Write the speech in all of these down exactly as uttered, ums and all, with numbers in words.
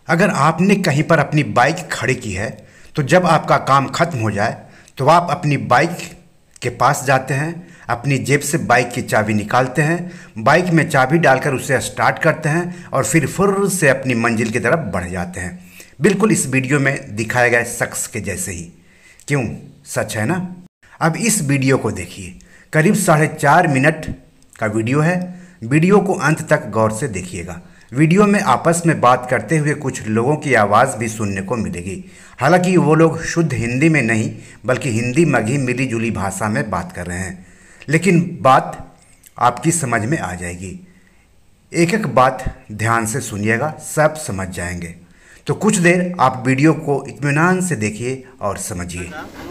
अगर आपने कहीं पर अपनी बाइक खड़ी की है तो जब आपका काम खत्म हो जाए तो आप अपनी बाइक के पास जाते हैं, अपनी जेब से बाइक की चाबी निकालते हैं, बाइक में चाबी डालकर उसे स्टार्ट करते हैं और फिर फुर्र से अपनी मंजिल की तरफ बढ़ जाते हैं, बिल्कुल इस वीडियो में दिखाए गए शख्स के जैसे ही। क्यों, सच है ना? अब इस वीडियो को देखिए, करीब साढ़े चार मिनट का वीडियो है। वीडियो को अंत तक गौर से देखिएगा। वीडियो में आपस में बात करते हुए कुछ लोगों की आवाज़ भी सुनने को मिलेगी। हालांकि वो लोग शुद्ध हिंदी में नहीं बल्कि हिंदी मघी मिली जुली भाषा में बात कर रहे हैं, लेकिन बात आपकी समझ में आ जाएगी। एक एक बात ध्यान से सुनिएगा, सब समझ जाएंगे। तो कुछ देर आप वीडियो को इत्मीनान से देखिए और समझिए।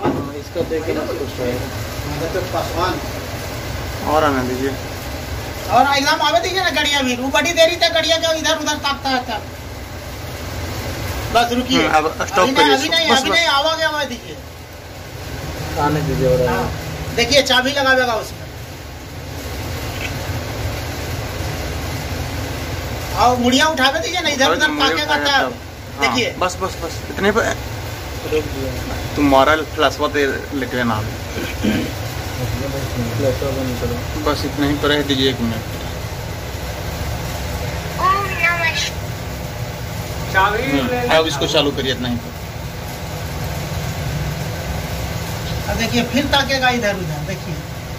और आने दीजिए और एग्जाम आवे दीजिए ना। गड़िया भी बड़ी देरी तक गड़िया का इधर उधर ताकता है। बस रुकिए, अब स्टॉप करिए। अभी नहीं अभी नहीं आवागे आवा दीजिए, आने दीजिए। और देखिए चाबी लगावेगा उसमें। और मुड़िया उठावे दीजिए ना, इधर उधर ताकेगा तब। देखिए बस बस बस इतने पे तुम्हारा फ्लैशवा दे लेके लेना। बस इतना ही पर दीजिए, एक मिनट। अब इसको चालू करिए, इतना ही पर। अब देखिए फिर ताकेगा इधर उधर। देखिए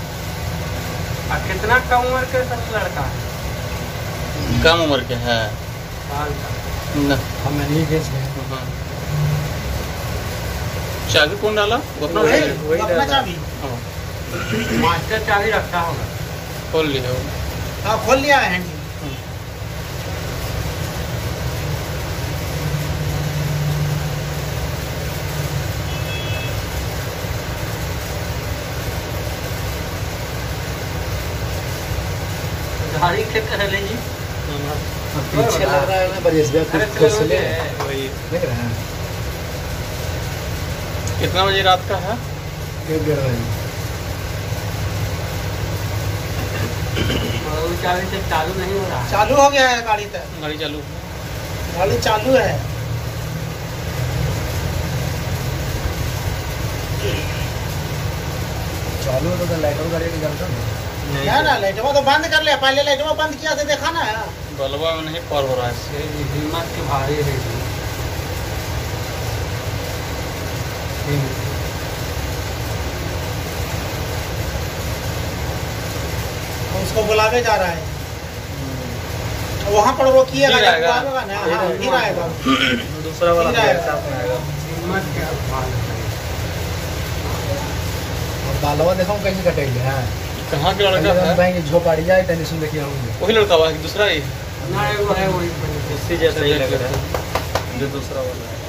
कितना कम उम्र के सब लड़का है? कम उम्र के है न? हम नहीं बेच रहे। चाबी कौन डाला? वो अपना वही अपना चाबी। मास्टर चाबी रखता होगा। खोल लिया हो? हाँ खोल लिया है हैंडल। गाड़ी खेत कर ले जी। पीछे लग रहा है ना बरिस भैया, कुछ खुद से ले वही देख रहे हैं। कितना बजे रात का है? एक डेढ़ बजे। और चाबी से चालू नहीं हो रहा। चालू हो गया है गाड़ी तक। गाड़ी चालू गाड़ी चालू है। चालू हो तो लाइट गाड़ी की जलता है ना ना लाइटवा तो बंद कर ले। पहले लाइटवा बंद किया था, देखा ना। बलवा में नहीं पार हो रहा है। हिम्मत के भारी है। उसको बुलावे जा रहा है, वहाँ पर वो किएगा ना। हाँ फिर आएगा दूसरा वाला आएगा। हिम्मत के भारी। और बालवा देखो कैसे कटेगी। हां कहाँ के लड़का है? बैंक झोपड़िया है, टेंशन देखिए होंगे। वही लड़का हुआ दूसरा ही ना वो है वही इसी जैसा ही लग रहा है जो दूसरा वाला है।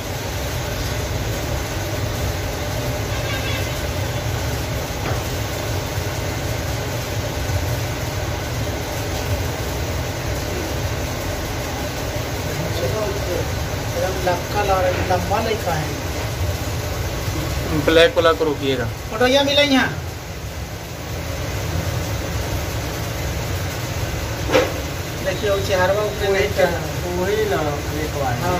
लंबा लड़का है। ब्लैक वाला को रोकिएगा। ऑटोया मिले यहाँ। देखिए वो चेहरा ऊपर नहीं कर वही ना एक बार। हाँ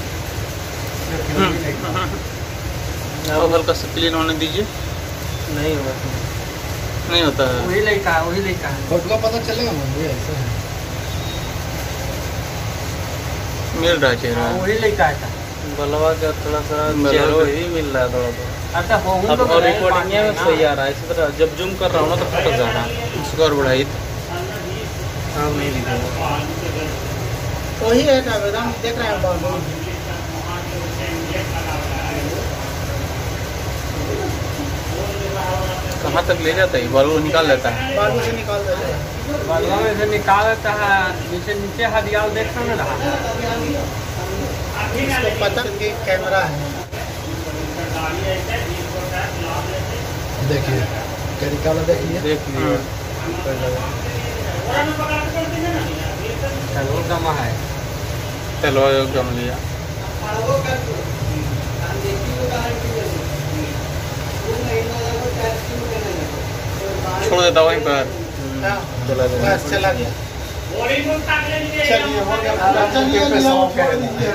अब हल्का सा क्लीन होने दीजिए। नहीं होगा, नहीं होता है। वही लड़का है, वही लड़का है। फोटो का पता चलेगा मुझे ऐसा है। मिल रहा है चेहरा। वही लड़का है। बलवा का थोड़ा सा चेहरा ही मिल रहा है थोड़ा थोड़ा। अच्छा हो अब और रिकॉर्डिंग में सही आ रहा है। इसी तरह जब जूम कर रहा हूँ ना तो फटक जा रहा है। उसको और बढ़ाई। हाँ नहीं दिखेगा। वही है ना एकदम। देख रहे हैं बाबू कहाँ तक ले जाता है? बालू निकाल लेता है। बालू से निकाल देते हैं। बालुआ में से निकाल देता है। नीचे नीचे हरियाल देखा ना रहा। इसको पता कि कैमरा है। देखिए क्या निकाला, देखिए देख लिया। चलो गमा है। चलो गम लिया। छोड़ देता वहीं पर। हाँ, चला गया। बस चला गया। चलिए हो गया पूरा, चलिए जी, हम छोड़ दीजिए।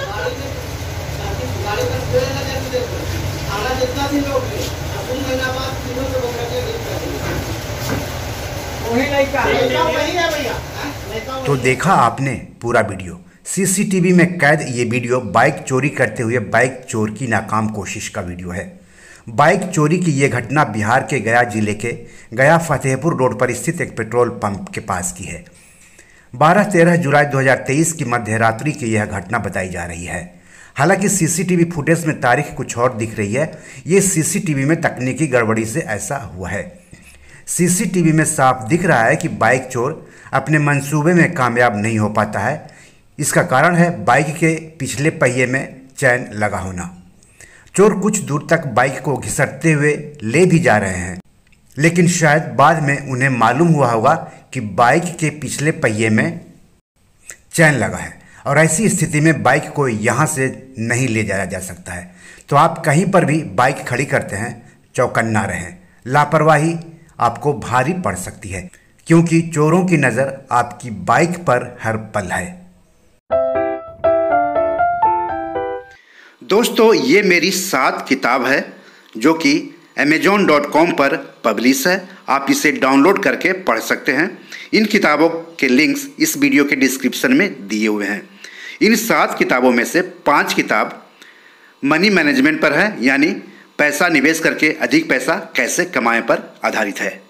वही लड़का है। लड़का वही है भैया, लड़का तो वही है। देखा आपने पूरा वीडियो। सीसीटीवी में कैद ये वीडियो बाइक चोरी करते हुए बाइक चोर की नाकाम कोशिश का वीडियो है। बाइक चोरी की ये घटना बिहार के गया जिले के गया फतेहपुर रोड पर स्थित एक पेट्रोल पंप के पास की है। बारह तेरह जुलाई दो हज़ार तेईस की मध्य रात्रि की यह घटना बताई जा रही है। हालांकि सीसीटीवी फुटेज में तारीख कुछ और दिख रही है। ये सीसीटीवी में तकनीकी गड़बड़ी से ऐसा हुआ है। सीसीटीवी में साफ दिख रहा है कि बाइक चोर अपने मंसूबे में कामयाब नहीं हो पाता है। इसका कारण है बाइक के पिछले पहिए में चैन लगा होना। चोर कुछ दूर तक बाइक को घिसटते हुए ले भी जा रहे हैं, लेकिन शायद बाद में उन्हें मालूम हुआ होगा कि बाइक के पिछले पहिए में चैन लगा है और ऐसी स्थिति में बाइक को यहाँ से नहीं ले जाया जा सकता है। तो आप कहीं पर भी बाइक खड़ी करते हैं, चौकन्ना रहें। लापरवाही आपको भारी पड़ सकती है, क्योंकि चोरों की नज़र आपकी बाइक पर हर पल है। दोस्तों, ये मेरी सात किताब है जो कि अमेजोन डॉट कॉम पर पब्लिश है। आप इसे डाउनलोड करके पढ़ सकते हैं। इन किताबों के लिंक्स इस वीडियो के डिस्क्रिप्शन में दिए हुए हैं। इन सात किताबों में से पांच किताब मनी मैनेजमेंट पर है, यानी पैसा निवेश करके अधिक पैसा कैसे कमाएं पर आधारित है।